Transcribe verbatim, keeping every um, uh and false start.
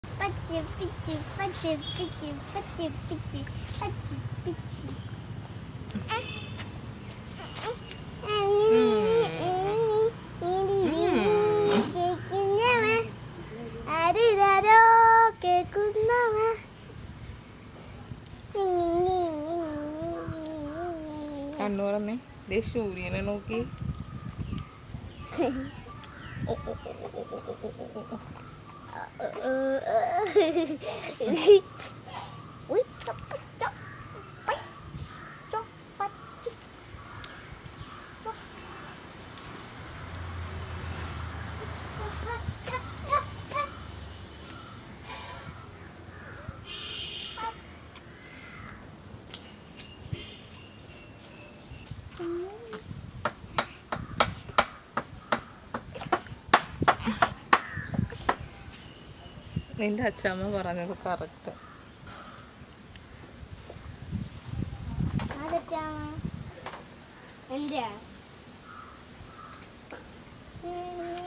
പച്ചി പിച്ചി പച്ചി പിച്ചി പച്ചി പിച്ചി പച്ചി പിച്ചി കണ്ണു പറഞ്ഞേ ദേ സൂര്യനെ നോക്കി. നിന്റെ അച്ഛമ്മ പറഞ്ഞത് കറക്റ്റ്. എന്റെ